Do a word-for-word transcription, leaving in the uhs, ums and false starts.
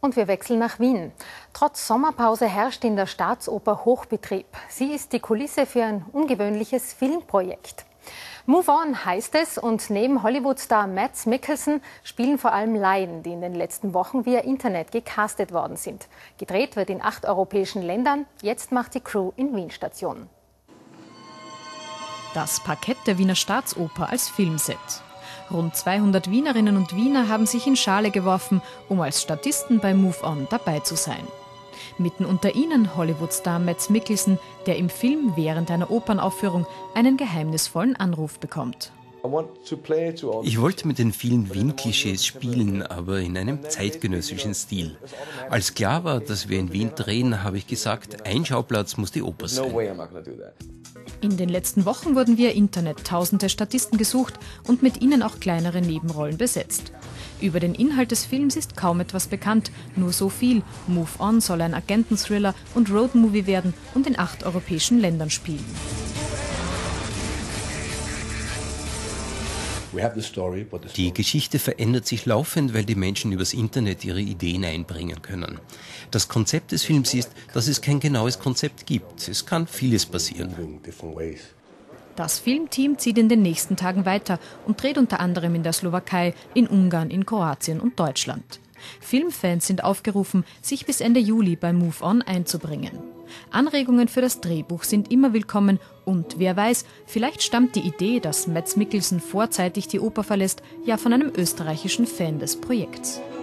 Und wir wechseln nach Wien. Trotz Sommerpause herrscht in der Staatsoper Hochbetrieb. Sie ist die Kulisse für ein ungewöhnliches Filmprojekt. Move On heißt es, und neben Hollywood-Star Matt Mikkelsen spielen vor allem Laien, die in den letzten Wochen via Internet gecastet worden sind. Gedreht wird in acht europäischen Ländern. Jetzt macht die Crew in Wien Station. Das Parkett der Wiener Staatsoper als Filmset. Rund zweihundert Wienerinnen und Wiener haben sich in Schale geworfen, um als Statisten bei Move On dabei zu sein. Mitten unter ihnen Hollywood-Star Matt Mikkelsen, der im Film während einer Opernaufführung einen geheimnisvollen Anruf bekommt. Ich wollte mit den vielen Wien-Klischees spielen, aber in einem zeitgenössischen Stil. Als klar war, dass wir in Wien drehen, habe ich gesagt, ein Schauplatz muss die Oper sein. In den letzten Wochen wurden via Internet tausende Statisten gesucht und mit ihnen auch kleinere Nebenrollen besetzt. Über den Inhalt des Films ist kaum etwas bekannt, nur so viel: Move On soll ein Agenten-Thriller und Roadmovie werden und in acht europäischen Ländern spielen. Die Geschichte verändert sich laufend, weil die Menschen übers Internet ihre Ideen einbringen können. Das Konzept des Films ist, dass es kein genaues Konzept gibt. Es kann vieles passieren. Das Filmteam zieht in den nächsten Tagen weiter und dreht unter anderem in der Slowakei, in Ungarn, in Kroatien und Deutschland. Filmfans sind aufgerufen, sich bis Ende Juli bei Move On einzubringen. Anregungen für das Drehbuch sind immer willkommen und wer weiß, vielleicht stammt die Idee, dass Matt Mikkelsen vorzeitig die Oper verlässt, ja von einem österreichischen Fan des Projekts.